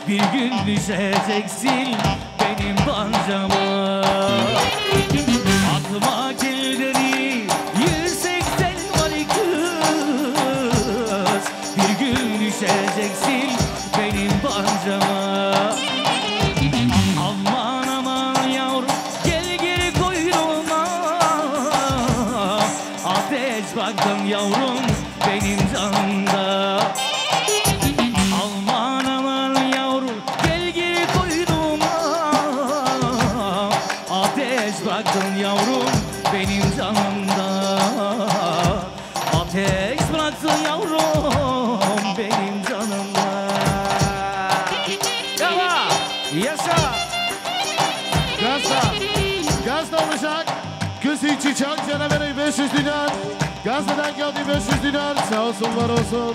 Bir gün düşeceksin benim pancama. Atma killeri yüksekten var kız. Bir gün düşeceksin benim pancama. Aman aman yavrum gel geri koynuma. Ateş baktım yavrum benim canımda. Aman aman yavrum gel geri koynuma. Ateş bıraktın yavrum benim canımda. Ateş bıraktın yavrum benim canımda. Yava yaşa. Gazda. Gazda olacak. Kız içi çak canaveri 500 dinar. Gazda'dan geldi 500 dinar. Sağ olsun var olsun.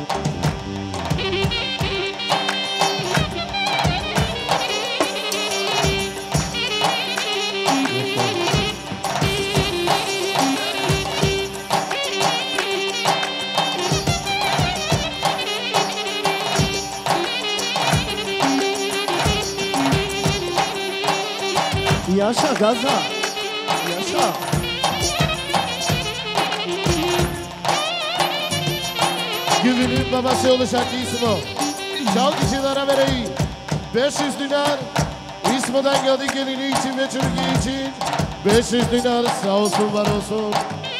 Yaşa Gazda. Yaşa. Güvünün babası olacak İsmo. Çalgıcılara vereyim 500 dinar. İsmo'dan geldi gelini için ve Türkiye için 500 dinar. Sağ olsun var olsun.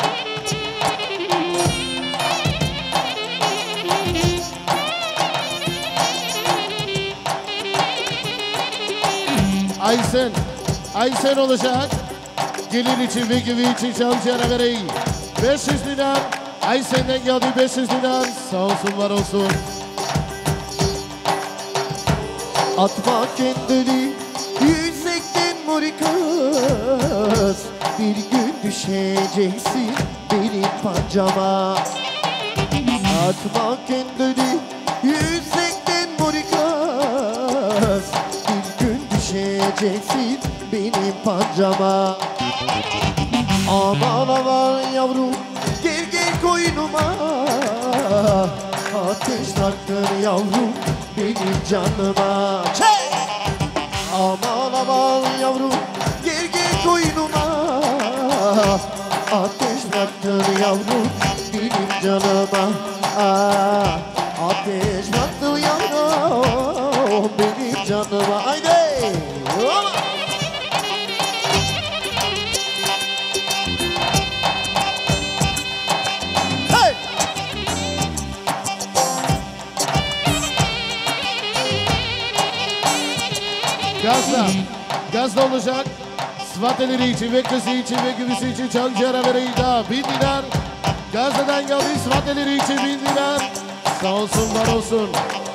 Aysen. Aysen olacak. Gelin için ve gibi için çalgıcılara vereyim 500 dinar. Aysen'den geldi 500 dinar. Sağ olsun var olsun. Atma kendini yüksekten morikas. Bir gün düşeceksin benim pancama. Atma kendini yüksekten morikas. Bir gün düşeceksin benim pancama. Aman aman yavrum gel gel koynuma. Ateş taktın yavrum benim canıma. Aman aman yavrum gel gel koynuma. Ateş taktın yavrum benim canıma. Ateş taktın yavrum benim canıma. Haydi. Gazda. Gazda olacak. Svateleri için ve kızı için ve gibisi için çalgıcılara vereyim daha 1000 dinar. Gazda'dan geldi svateleri için 1000 dinar. Sağ olsun var olsun.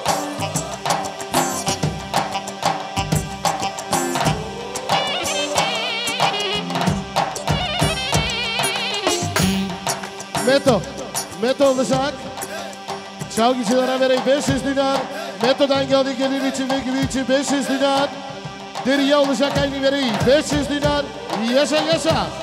Meto. Meto olacak. Çalgıcılara vereyim 500 dinar. Meto'dan geldi gelin için ve gibi için 500 dinar. Deriye olacak aynı vereyim 500 dinar. Yaşa yaşa.